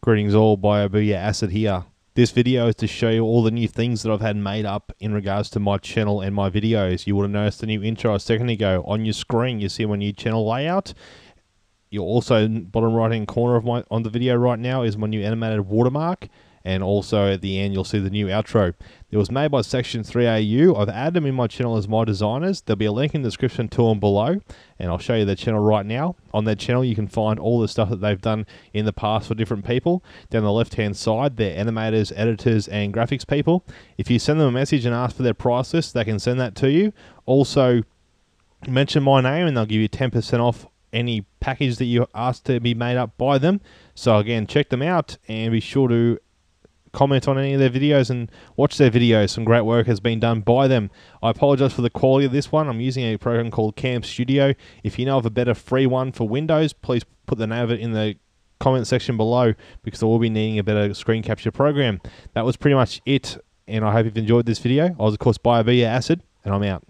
Greetings all, Booyah Acid here. This video is to show you all the new things that I've had made up in regards to my channel and my videos. You would have noticed the new intro a second ago. On your screen you see my new channel layout. You'll also, bottom right hand corner of on the video right now is my new animated watermark. And also at the end you'll see the new outro. It was made by Section3AU. I've added them in my channel as my designers. There'll be a link in the description to them below, and I'll show you their channel right now. On their channel you can find all the stuff that they've done in the past for different people. Down the left hand side they're animators, editors and graphics people. If you send them a message and ask for their price list, they can send that to you. Also mention my name and they'll give you 10% off any package that you ask to be made up by them. So again, check them out and be sure to comment on any of their videos and watch their videos. Some great work has been done by them. I apologize for the quality of this one. I'm using a program called Cam Studio. If you know of a better free one for Windows, please put the name of it in the comment section below, because I will be needing a better screen capture program. That was pretty much it, and I hope you've enjoyed this video. I was of course Booyah Acid, and I'm out.